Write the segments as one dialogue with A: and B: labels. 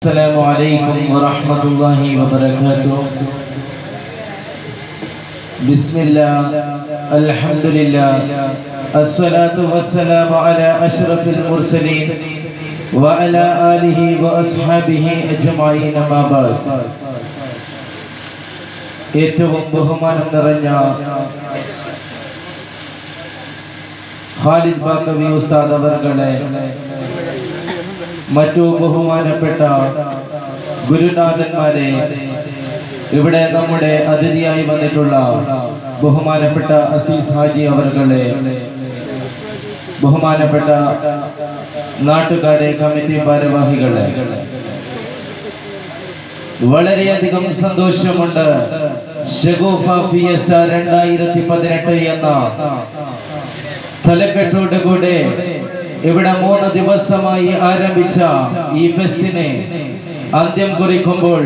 A: السلام عليكم ورحمة الله وبركاته. بسم الله الحمد لله الصلاة والسلام على أشرف المرسلين وعلى آله وأصحابه أجمعين ما بعد. ഏറ്റവും ബഹുമാനം നിറഞ്ഞ ഖാലിദ് ബാക്കവി ഉസ്താദ് അവർകളെ, മറ്റു ബഹുമാനപ്പെട്ട ഗുരുനാഥന്മാരെ, ഇവിടെ നമ്മുടെ അതിഥിയായി വന്നിട്ടുള്ള ബഹുമാനപ്പെട്ട അസീസ് ഹാജി അവർകളെ, ബഹുമാനപ്പെട്ട നാട്ടുകാരെ, കമ്മിറ്റി ഭാരവാഹികളെ, വളരെയധികം സന്തോഷമുണ്ട്. ഷഗൂഫ ഫിയസ്റ്റ 2018 എന്ന തലക്കെട്ടോടുകൂടെ ഇവിടെ 3 ദിവസമായി ആരംഭിച്ച ഈ ഫെസ്റ്റിനെ അന്ത്യം കുറിക്കുമ്പോൾ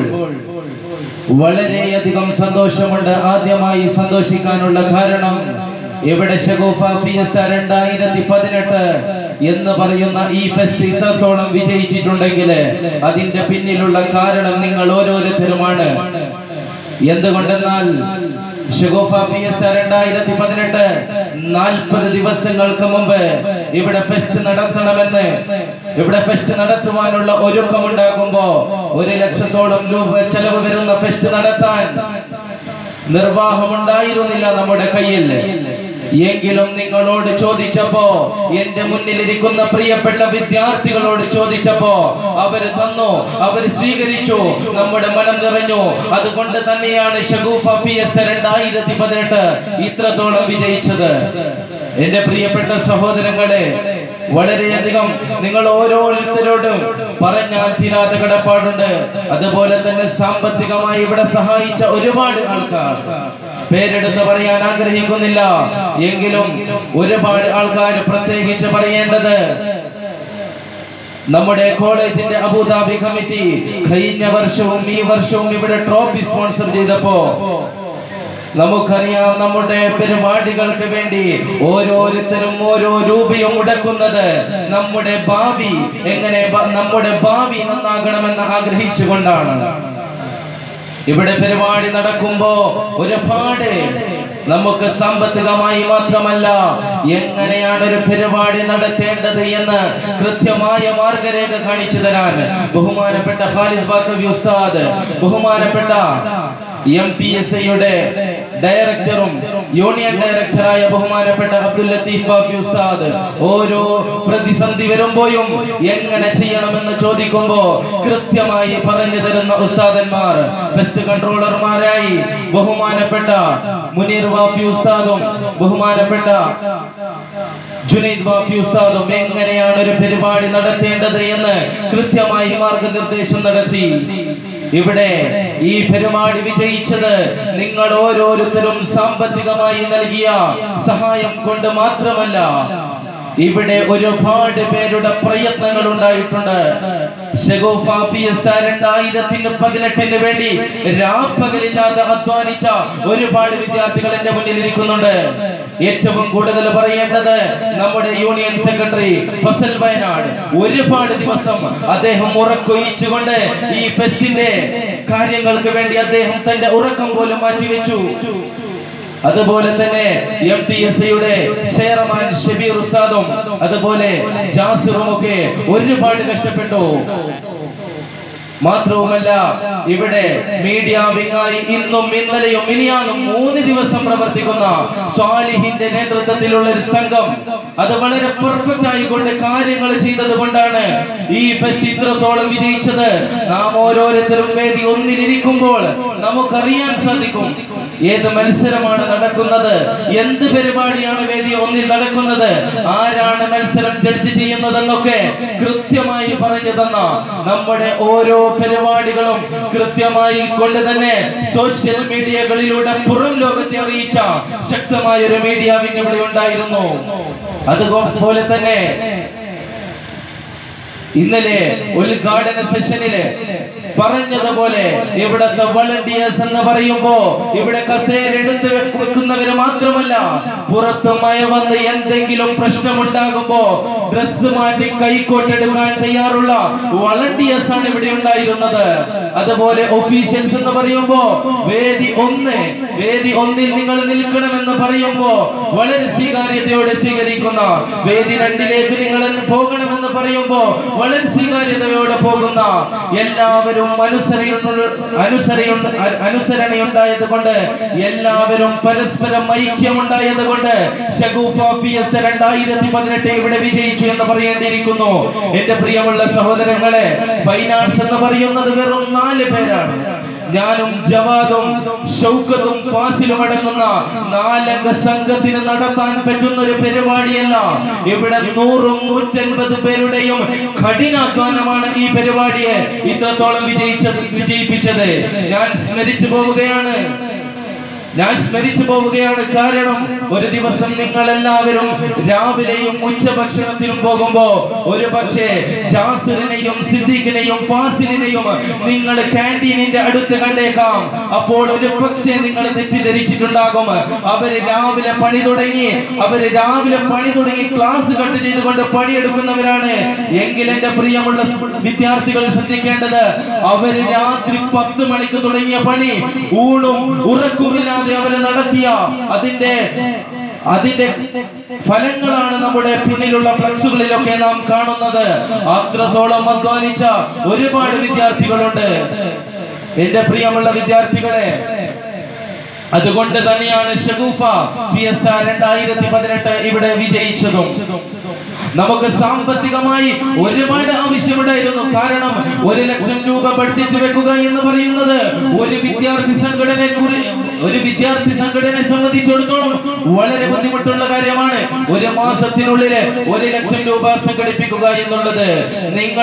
A: വളരെയധികം സന്തോഷമുണ്ട്. ആദ്യമായി സന്തോഷിക്കാനുള്ള കാരണം, ഇവിടെ ഷഗൂഫ ഫിയസ്റ്റ 2018 എന്ന് പറയുന്ന ഈ ഫെസ്റ്റ് ഇത്രത്തോളം വിജയിച്ചിട്ടുണ്ടെങ്കിൽ അതിന്റെ പിന്നിലുള്ള കാരണം നിങ്ങൾ ഓരോരുത്തരുമാണ്. എന്തുകൊണ്ടെന്നാൽ ഷഗൂഫ ഫിയസ്റ്റ 2018 40 ദിവസങ്ങൾക്ക് മുമ്പ് ഇവിടെ ഫെസ്റ്റ് നടത്തണമെന്ന്, ഇവിടെ ഫെസ്റ്റ് നടത്തുവാനുള്ള ഒരുക്കമുണ്ടാകുമ്പോ 1 ലക്ഷത്തോളം രൂപ ചെലവ് വരുന്ന ഫെസ്റ്റ് നടത്താൻ നിർവാഹമുണ്ടായിരുന്നില്ല നമ്മുടെ കയ്യിൽ. എങ്കിലും നിങ്ങളോട് ചോദിച്ചപ്പോ, എന്റെ മുന്നിലിരിക്കുന്ന പ്രിയപ്പെട്ട വിദ്യാർത്ഥികളോട് ചോദിച്ചപ്പോ അവര് തന്നു, അവര് സ്വീകരിച്ചു, നമ്മുടെ മനം നിറഞ്ഞു. അതുകൊണ്ട് തന്നെയാണ് ഷഗൂഫ ഫിയസ്റ്റ 2018 ഇത്രത്തോളം വിജയിച്ചത്. എന്റെ പ്രിയപ്പെട്ട സഹോദരങ്ങളെ, വളരെയധികം നിങ്ങൾ ഓരോരുത്തരോടും പറഞ്ഞാൽ തീരാത്ത കടപ്പാടുണ്ട്. അതുപോലെ തന്നെ സാമ്പത്തികമായി ഇവിടെ സഹായിച്ച ഒരുപാട് ആൾക്കാർ, പേരെടുത്ത് പറയാൻ ആഗ്രഹിക്കുന്നില്ല, എങ്കിലും ഒരുപാട് ആൾക്കാർ പ്രത്യേകിച്ച് പറയേണ്ടത്, നമ്മുടെ കോളേജിന്റെ അബുദാബി കമ്മിറ്റി കഴിഞ്ഞ വർഷവും ഈ വർഷവും ഇവിടെ ട്രോഫി സ്പോൺസർ ചെയ്തപ്പോ നമുക്കറിയാം, നമ്മുടെ പരിപാടികൾക്ക് വേണ്ടി ഓരോരുത്തരും ഓരോ രൂപയും മുടക്കുന്നത് നമ്മുടെ ഭാവി എങ്ങനെ, നമ്മുടെ ഭാവി നന്നാകണമെന്ന് ആഗ്രഹിച്ചുകൊണ്ടാണ്. ഇവിടെ പരിപാടി നടക്കുമ്പോ ഒരുപാട് നമുക്ക് സാമ്പത്തികമായി മാത്രമല്ല, എങ്ങനെയാണ് ഒരു പരിപാടി നടത്തേണ്ടത് എന്ന് കൃത്യമായ മാർഗരേഖ കാണിച്ചു തരാൻ ബഹുമാനപ്പെട്ട ഖാലിദ് ബാക്കവി ഉസ്താദ്, ബഹുമാനപ്പെട്ട MPSA ഡയറക്ടറും യൂണിയൻ ഡയറക്ടറായ ബഹുമാനപ്പെട്ട അബ്ദുൽ ലത്തീഫ് ബാഫി ഉസ്താദ്, ഓരോ പ്രതിസന്ധി വരുമ്പോഴും എങ്ങനെ ചെയ്യണമെന്ന് ചോദിക്കുമ്പോ കൃത്യമായി പറഞ്ഞു തരുന്ന ഉസ്താദന്മാർ, ഫെസ്റ്റ് കൺട്രോളർമാരായി ബഹുമാനപ്പെട്ട മുനീർ ബാഫി ഉസ്താദും ബഹുമാനപ്പെട്ട ജുനൈദ് ബാഫി ഉസ്താദും എങ്ങനെയാണ് ഒരു പരിപാടി നടത്തേണ്ടത് എന്ന് കൃത്യമായി മാർഗനിർദ്ദേശം നടത്തി. ഇവിടെ ഈ പരിപാടി വിജയിച്ചത് നിങ്ങൾ ഓരോരുത്തരും സാമ്പത്തികമായി നൽകിയ സഹായം കൊണ്ട് മാത്രമല്ല, ഇവിടെ ഒരുപാട് പേരുടെ പ്രയത്നങ്ങൾ ഉണ്ടായിട്ടുണ്ട്. ഷഗൂഫ ഫിയസ്റ്റ 2018 വേണ്ടി രാപ്പകലില്ലാതെ അധ്വാനിച്ച ഒരുപാട് വിദ്യാർത്ഥികൾ എന്റെ മുന്നിൽ ഇരിക്കുന്നുണ്ട്. ഏറ്റവും കൂടുതൽ പറയേണ്ടത് നമ്മുടെ യൂണിയൻ സെക്രട്ടറി ഫസൽ വയനാട്, ഒരുപാട് ദിവസം അദ്ദേഹം ഉറക്കൊഴിച്ചുകൊണ്ട് ഈ ഫെസ്റ്റിന്റെ കാര്യങ്ങൾക്ക് വേണ്ടി അദ്ദേഹം തന്റെ ഉറക്കം പോലും മാറ്റിവെച്ചു. അതുപോലെ തന്നെ MPSA ചെയർമാൻ ഷബീർ ഉസ്താദും അതുപോലെ ജാസിറും ഒക്കെ ഒരുപാട് കഷ്ടപ്പെട്ടു. മാത്രവുമല്ല, ഇവിടെ മീഡിയ വിങ്ങായി ഇന്നും ഇന്നലെയും മിനിയാന്നും 3 ദിവസം പ്രവർത്തിക്കുന്ന സ്വാലിഹിന്റെ നേതൃത്വത്തിലുള്ള ഒരു സംഘം, അത് വളരെ പെർഫെക്റ്റ് ആയിക്കൊണ്ട് കാര്യങ്ങൾ ചെയ്തത് കൊണ്ടാണ് ഈ ഫെസ്റ്റ് ഇത്രത്തോളം വിജയിച്ചത്. നാം ഓരോരുത്തരും വേദി ഒന്നിലിരിക്കുമ്പോൾ നമുക്കറിയാൻ സാധിക്കും ഏത് മത്സരമാണ് നടക്കുന്നത്, എന്ത് പരിപാടിയാണ് വേദി ഒന്നിൽ നടക്കുന്നത്, ആരാണ് മത്സരം ജഡ്ജ് ചെയ്യുന്നതെന്നൊക്കെ കൃത്യമായി പറഞ്ഞു തന്ന, നമ്മുടെ ഓരോ പരിപാടികളും കൃത്യമായി കൊണ്ട് തന്നെ സോഷ്യൽ മീഡിയകളിലൂടെ പുറം ലോകത്തെ അറിയിച്ച ശക്തമായ ഒരു മീഡിയ വിങ് ഇവിടെ ഉണ്ടായിരുന്നു. അതുപോലെ തന്നെ ഇന്നലെ ഉദ്ഘാടന സെഷനില് പറഞ്ഞതുപോലെ ഇവിടത്തെ വളണ്ടിയേഴ്സ് എന്ന് പറയുമ്പോ ഇവിടെ കസേര എടുത്ത് വെക്കുന്നവര് മാത്രമല്ല, പുറത്ത് മഴ വന്ന് എന്തെങ്കിലും പ്രശ്നമുണ്ടാകുമ്പോ ഡ്രസ് മാറ്റി കൈക്കോട്ടെടുക്കാൻ തയ്യാറുള്ള വളണ്ടിയേഴ്സ് ആണ് ഇവിടെ ഉണ്ടായിരുന്നത്. അതുപോലെ ഒഫീഷ്യൽസ് എന്ന് പറയുമ്പോ വേദി ഒന്നിൽ നിങ്ങൾ നിൽക്കണമെന്ന് പറയുമ്പോ വളരെ സ്വീകാര്യതയോടെ സ്വീകരിക്കുന്ന, വേദി 2ലേക്ക് നിങ്ങൾ പോകണമെന്ന് പറയുമ്പോ വളരെ സ്വീകാര്യതയോടെ പോകുന്ന, എല്ലാവരും അനുസരണയുണ്ടായത് കൊണ്ട്, എല്ലാവരും പരസ്പരം ഐക്യമുണ്ടായത് കൊണ്ട് ഷഗൂഫ ഫിയസ്റ്റ 2018 ഇവിടെ വിജയിച്ചു എന്ന് പറയേണ്ടിയിരിക്കുന്നു. എന്റെ പ്രിയമുള്ള സഹോദരങ്ങളെ, ഫൈനാൻസ് എന്ന് പറയുന്നത് വെറും 4 പേരാണ്. ഞാനും ജവാദും ഷൗക്കത്തും ഫാസിലും അടങ്ങുന്ന 4 അംഗ സംഘത്തിന് നടത്താൻ പറ്റുന്ന ഒരു പരിപാടിയല്ല. ഇവിടെ 100-150 പേരുടെയും കഠിനാധ്വാനമാണ് ഈ പരിപാടിയെ ഇത്രത്തോളം വിജയിപ്പിച്ചത്. ഞാൻ സ്മരിച്ചു പോവുകയാണ്. കാരണം ഒരു ദിവസം നിങ്ങൾ എല്ലാവരും രാവിലെയും ഉച്ചഭക്ഷണത്തിനും പോകുമ്പോ ഒരു പക്ഷേ ജാസിറിനെയും സിദ്ദീഖിനെയും ഫാസിലിനെയും നിങ്ങൾ ക്യാന്റീനിന്റെ അടുത്ത് കണ്ടേക്കാം. അപ്പോൾ ഒരു പക്ഷേ നിങ്ങൾ തെറ്റിദ്ധരിച്ചിട്ടുണ്ടാകും അവര് രാവിലെ പണി തുടങ്ങി ക്ലാസ് കട്ട് ചെയ്തുകൊണ്ട് പണിയെടുക്കുന്നവരാണ് എങ്കിൽ എന്റെ പ്രിയമുള്ള വിദ്യാർത്ഥികൾ ശ്രദ്ധിക്കേണ്ടത്, അവര് രാത്രി 10 മണിക്ക് തുടങ്ങിയ പണി ഊണും ഉറക്കുമില്ല അവര് നടത്തിയ അതിന്റെ ഫലങ്ങളാണ് നമ്മുടെ പിന്നിലുള്ള ഫ്ലക്സുകളിലൊക്കെ നാം കാണുന്നത്. അത്രത്തോളം അധ്വാനിച്ച ഒരുപാട് വിദ്യാർത്ഥികളുണ്ട് എന്റെ പ്രിയമുള്ള വിദ്യാർത്ഥികളെ. അതുകൊണ്ട് തന്നെയാണ് ഷഗൂഫ ഫിയസ്റ്റ 2018 ഇവിടെ വിജയിച്ചതും. നമുക്ക് സാമ്പത്തികമായി ഒരുപാട് ആവശ്യമുണ്ടായിരുന്നു. കാരണം 1 ലക്ഷം രൂപ ബഡ്ജറ്റ് വെക്കുക എന്ന് പറയുന്നത് ഒരു വിദ്യാർത്ഥി സംഘടനയെ സംബന്ധിച്ചിടത്തോളം വളരെ ബുദ്ധിമുട്ടുള്ള കാര്യമാണ്. ഒരു മാസത്തിനുള്ളിൽ 1 ലക്ഷം രൂപ സംഘടിപ്പിക്കുക എന്നുള്ളത് നിങ്ങൾ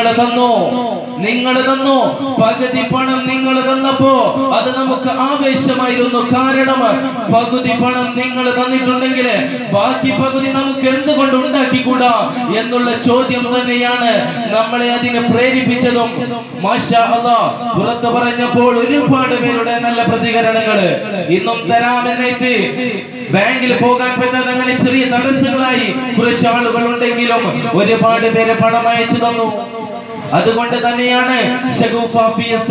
A: തന്നു. പകുതി പണം നിങ്ങൾ തന്നപ്പോ അത് നമുക്ക് ആവേശമായിരുന്നു. കാരണം പകുതി പണം നിങ്ങൾ തന്നിട്ടുണ്ടെങ്കിൽ ബാക്കി പകുതി നമുക്ക് എന്തുകൊണ്ട് ഉണ്ടാക്കിക്കൂടാ എന്നുള്ള ചോദ്യം തന്നെയാണ് നമ്മളെ അതിന് പ്രേരിപ്പിച്ചതും. മാഷാ അല്ലാഹ്, പുറത്ത് പറഞ്ഞപ്പോൾ ഒരുപാട് പേരുടെ നല്ല പ്രതികരണങ്ങള്. ഇന്നും തരാമെന്നേറ്റ് ബാങ്കിൽ പോകാൻ പറ്റാതെ അങ്ങനെ ചെറിയ തടസ്സങ്ങളായി കുറച്ച് ആളുകൾ ഉണ്ടെങ്കിലും ഒരുപാട് പേര് പണം അയച്ചു തന്നു. അതുകൊണ്ട് തന്നെയാണ് ഷഗൂഫ ഫിയസ്റ്റ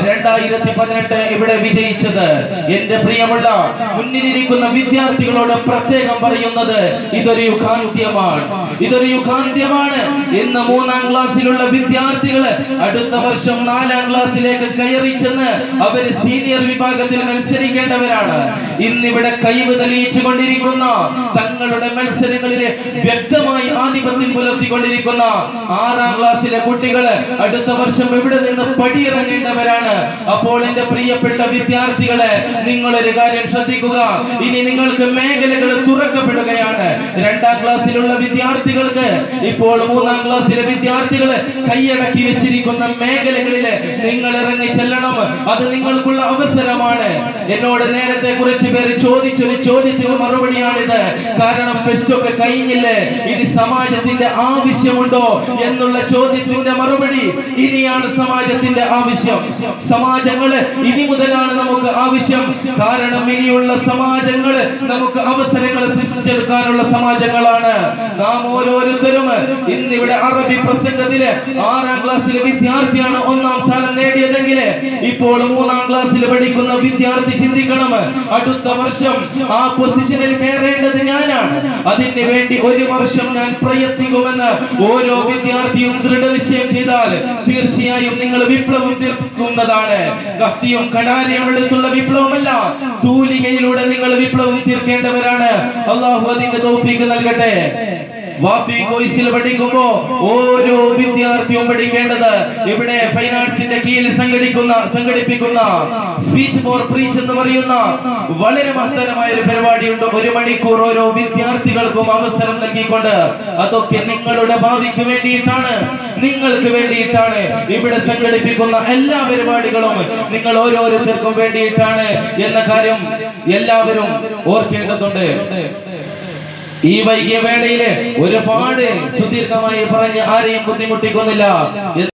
A: 2018 ഇവിടെ വിജയിച്ചത്. എന്റെ പ്രിയമുള്ള മുന്നിലിരിക്കുന്ന വിദ്യാർത്ഥികളോട് പ്രത്യേകം പറയുന്നത്, ഇതൊരു യുഗാന്ത്യമാണ്. ഇന്ന് 3ാം ക്ലാസ്സിലുള്ള വിദ്യാർത്ഥികൾ അടുത്ത വർഷം 4ാം ക്ലാസ്സിലേക്ക് കയറി ചെന്ന് അവര് സീനിയർ വിഭാഗത്തിൽ മത്സരിക്കേണ്ടവരാണ്. ഇന്നിവിടെ കഴിവ് തെളിയിച്ചു കൊണ്ടിരിക്കുന്ന, തങ്ങളുടെ മത്സരങ്ങളിൽ വ്യക്തമായി ആധിപത്യം പുലർത്തിക്കൊണ്ടിരിക്കുന്ന 6ാം ക്ലാസ്സിലെ കുട്ടികൾ അടുത്ത വർഷം ഇവിടെ നിന്ന് പടിയിറങ്ങേണ്ടവരാണ്. അപ്പോൾ എന്റെ പ്രിയപ്പെട്ട വിദ്യാർത്ഥികളെ, നിങ്ങളൊരു കാര്യം ശ്രദ്ധിക്കുക. ഇനി നിങ്ങൾക്ക് മേഖലകൾ തുറക്കപ്പെടുകയാണ്. 2ാം ക്ലാസ്സിലുള്ള വിദ്യാർത്ഥികൾക്ക് ഇപ്പോൾ 3ാം ക്ലാസ്സിലെ വിദ്യാർത്ഥികൾ കൈയടക്കി വെച്ചിരിക്കുന്ന മേഖലകളിൽ നിങ്ങൾ ഇറങ്ങി ചെല്ലണം. അത് നിങ്ങൾക്കുള്ള അവസരമാണ്. എന്നോട് നേരത്തെ കുറച്ച് പേര് ചോദിച്ചൊരു ചോദ്യത്തിന് മറുപടിയാണിത്. കാരണം ഫെസ്റ്റ് ഒക്കെ കഴിഞ്ഞില്ലേ, ഇനി സമാജത്തിന്റെ ആവശ്യമുണ്ടോ എന്നുള്ള ചോദ്യത്തിന്റെ മറുപടി ഇനിയാണ് സമാജത്തിന്റെ ആവശ്യം. സമാജങ്ങള് ഇനി മുതലാണ് നമുക്ക് ആവശ്യം. കാരണം ഇനിയുള്ള സമാജങ്ങള് നമുക്ക് അവസരങ്ങൾ സൃഷ്ടിച്ചെടുക്കാനുള്ള സമാജങ്ങളാണ്. നാം ഓരോരുത്തരും ഇന്നിവിടെ അറബി പ്രസംഗത്തില് 6ാം ക്ലാസ്സിലെ വിദ്യാർത്ഥിയാണ് 1ാം സ്ഥാനം നേടിയതെങ്കിൽ ഇപ്പോൾ 3ാം ക്ലാസ്സിൽ പഠിക്കുന്ന വിദ്യാർത്ഥി ചിന്തിക്കണം, അടുത്ത വർഷം ആ പൊസിഷനിൽ കയറേണ്ടത് ഞാനാണ്. അതിന് വേണ്ടി 1 വർഷം ഞാൻ പ്രയത്നിക്കുമെന്ന് ഓരോ വിദ്യാർത്ഥിയും ദൃഢനിശ്ചയം ചെയ്താൽ തീർച്ചയായും നിങ്ങൾ വിപ്ലവം തീർക്കുന്നതാണ്. കത്തിയും കടാരയും എടുത്തുള്ള വിപ്ലവമല്ല, തൂലികയിലൂടെ നിങ്ങൾ വിപ്ലവം തീർക്കേണ്ടവരാണ്. അല്ലാഹു അതിന്റെ തൗഫീഖ് നൽകട്ടെ. വാപ്പി കോഴ്സിൽ പഠിക്കുമ്പോ ഓരോ വിദ്യാർത്ഥിയും പഠിക്കേണ്ടത് ഇവിടെ ഫൈനാൻസിന്റെ കീഴിൽ സംഘടിപ്പിക്കുന്ന സ്പീച്ച് ഫോർ പ്രീച്ച് എന്ന് പറയുന്ന വളരെ മഹത്തരമായ ഒരു പരിപാടിയുണ്ട്. 1 മണിക്കൂർ ഓരോ വിദ്യാർത്ഥികൾക്കും അവസരം നൽകിക്കൊണ്ട്, അതൊക്കെ നിങ്ങളുടെ ഭാവിക്ക് വേണ്ടിയിട്ടാണ്, നിങ്ങൾക്ക് വേണ്ടിയിട്ടാണ്. ഇവിടെ സംഘടിപ്പിക്കുന്ന എല്ലാ പരിപാടികളും നിങ്ങൾ ഓരോരുത്തർക്കും വേണ്ടിയിട്ടാണ് എന്ന കാര്യം എല്ലാവരും ഓർക്കേണ്ടതുണ്ട്. ഈ വൈകിയ വേളയില് ഒരുപാട് സുദീർഘമായി പറഞ്ഞ് ആരെയും ബുദ്ധിമുട്ടിക്കുന്നില്ല.